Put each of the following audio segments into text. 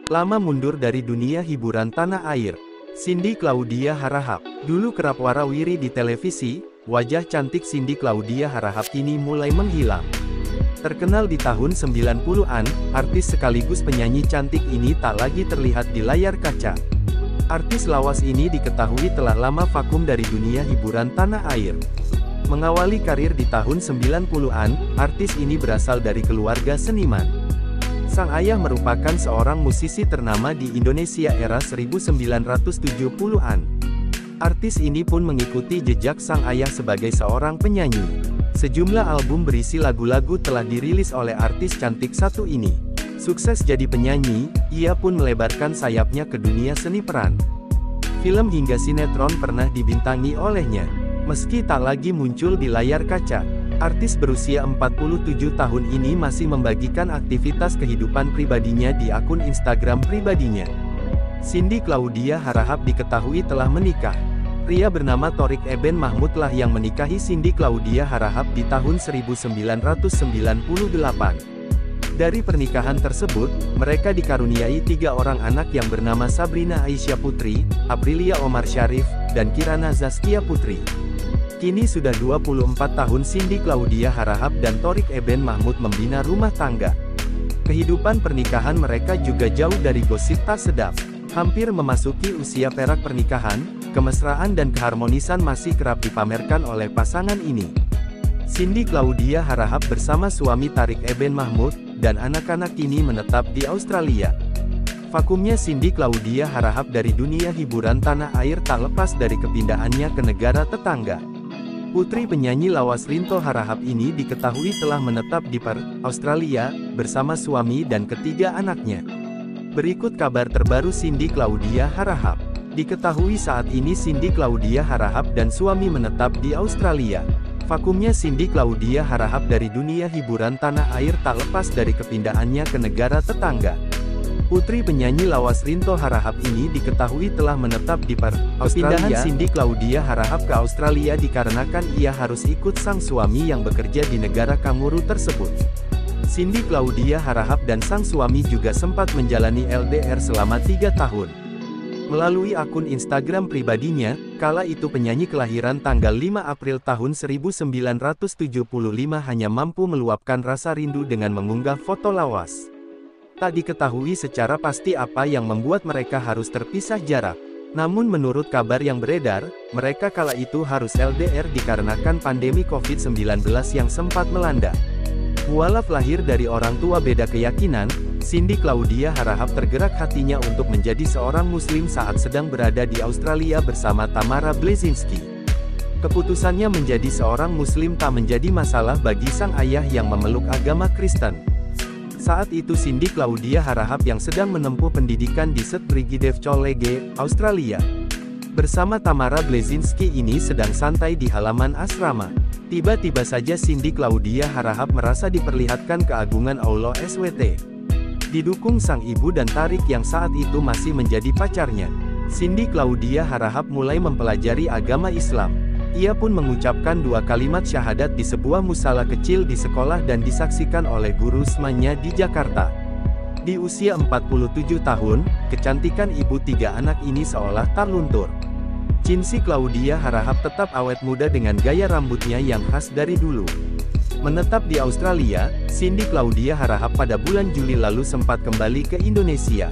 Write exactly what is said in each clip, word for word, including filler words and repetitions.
Lama mundur dari dunia hiburan tanah air. Cindy Claudia Harahap. Dulu kerap warawiri di televisi, wajah cantik Cindy Claudia Harahap kini mulai menghilang. Terkenal di tahun sembilan puluhan, artis sekaligus penyanyi cantik ini tak lagi terlihat di layar kaca. Artis lawas ini diketahui telah lama vakum dari dunia hiburan tanah air. Mengawali karir di tahun sembilan puluhan, artis ini berasal dari keluarga seniman. Sang ayah merupakan seorang musisi ternama di Indonesia era seribu sembilan ratus tujuh puluhan. Artis ini pun mengikuti jejak sang ayah sebagai seorang penyanyi. Sejumlah album berisi lagu-lagu telah dirilis oleh artis cantik satu ini. Sukses jadi penyanyi, ia pun melebarkan sayapnya ke dunia seni peran. Film hingga sinetron pernah dibintangi olehnya. Meski tak lagi muncul di layar kaca, artis berusia empat puluh tujuh tahun ini masih membagikan aktivitas kehidupan pribadinya di akun Instagram pribadinya. Cindy Claudia Harahap diketahui telah menikah. Pria bernama Thorik Eben Mahmud lah yang menikahi Cindy Claudia Harahap di tahun seribu sembilan ratus sembilan puluh delapan. Dari pernikahan tersebut, mereka dikaruniai tiga orang anak yang bernama Sabrina Aisyah Putri, Aprilia Omar Syarif, dan Kirana Zaskia Putri. Kini sudah dua puluh empat tahun Cindy Claudia Harahap dan Thorik Eben Mahmud membina rumah tangga. Kehidupan pernikahan mereka juga jauh dari gosip tak sedap. Hampir memasuki usia perak pernikahan, kemesraan dan keharmonisan masih kerap dipamerkan oleh pasangan ini. Cindy Claudia Harahap bersama suami Thorik Eben Mahmud, dan anak-anak kini menetap di Australia. Vakumnya Cindy Claudia Harahap dari dunia hiburan tanah air tak lepas dari kepindahannya ke negara tetangga. Putri penyanyi lawas Rinto Harahap ini diketahui telah menetap di Perth, Australia, bersama suami dan ketiga anaknya. Berikut kabar terbaru Cindy Claudia Harahap. Diketahui saat ini Cindy Claudia Harahap dan suami menetap di Australia. Vakumnya Cindy Claudia Harahap dari dunia hiburan tanah air tak lepas dari kepindahannya ke negara tetangga. Putri penyanyi lawas Rinto Harahap ini diketahui telah menetap di Perth, Australia. Pindahan Cindy Claudia Harahap ke Australia dikarenakan ia harus ikut sang suami yang bekerja di negara kanguru tersebut. Cindy Claudia Harahap dan sang suami juga sempat menjalani L D R selama tiga tahun. Melalui akun Instagram pribadinya, kala itu penyanyi kelahiran tanggal lima April tahun seribu sembilan ratus tujuh puluh lima hanya mampu meluapkan rasa rindu dengan mengunggah foto lawas. Tak diketahui secara pasti apa yang membuat mereka harus terpisah jarak. Namun menurut kabar yang beredar, mereka kala itu harus L D R dikarenakan pandemi covid sembilan belas yang sempat melanda. Mualaf lahir dari orang tua beda keyakinan, Cindy Claudia Harahap tergerak hatinya untuk menjadi seorang muslim saat sedang berada di Australia bersama Tamara Bleszinski. Keputusannya menjadi seorang muslim tak menjadi masalah bagi sang ayah yang memeluk agama Kristen. Saat itu Cindy Claudia Harahap yang sedang menempuh pendidikan di St Brigidef College, Australia. Bersama Tamara Bleszinski ini sedang santai di halaman asrama. Tiba-tiba saja Cindy Claudia Harahap merasa diperlihatkan keagungan Allah S W T. Didukung sang ibu dan Thorik yang saat itu masih menjadi pacarnya. Cindy Claudia Harahap mulai mempelajari agama Islam. Ia pun mengucapkan dua kalimat syahadat di sebuah musala kecil di sekolah dan disaksikan oleh guru semanya di Jakarta. Di usia empat puluh tujuh tahun, kecantikan ibu tiga anak ini seolah tak luntur. Cindy Claudia Harahap tetap awet muda dengan gaya rambutnya yang khas dari dulu. Menetap di Australia, Cindy Claudia Harahap pada bulan Juli lalu sempat kembali ke Indonesia.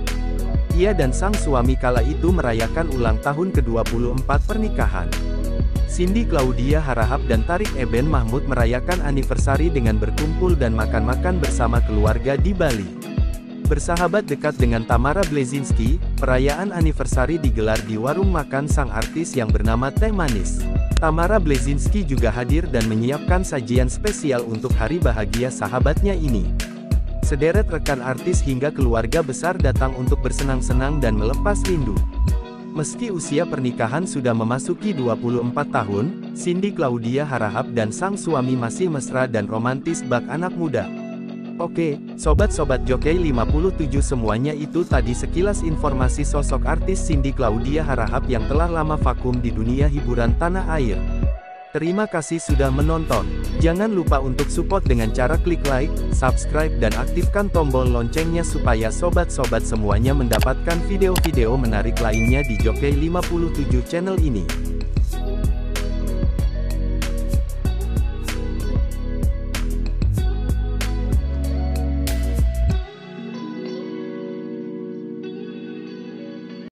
Ia dan sang suami kala itu merayakan ulang tahun ke dua puluh empat pernikahan. Cindy Claudia Harahap dan Thorik Eben Mahmud merayakan anniversary dengan berkumpul dan makan-makan bersama keluarga di Bali. Bersahabat dekat dengan Tamara Bleszinski, perayaan anniversary digelar di warung makan sang artis yang bernama Teh Manis. Tamara Bleszinski juga hadir dan menyiapkan sajian spesial untuk hari bahagia sahabatnya ini. Sederet rekan artis hingga keluarga besar datang untuk bersenang-senang dan melepas rindu. Meski usia pernikahan sudah memasuki dua puluh empat tahun, Cindy Claudia Harahap dan sang suami masih mesra dan romantis bak anak muda. Oke, sobat-sobat Jockey lima puluh tujuh, semuanya itu tadi sekilas informasi sosok artis Cindy Claudia Harahap yang telah lama vakum di dunia hiburan tanah air. Terima kasih sudah menonton. Jangan lupa untuk support dengan cara klik like, subscribe dan aktifkan tombol loncengnya supaya sobat-sobat semuanya mendapatkan video-video menarik lainnya di Jockey lima puluh tujuh channel ini.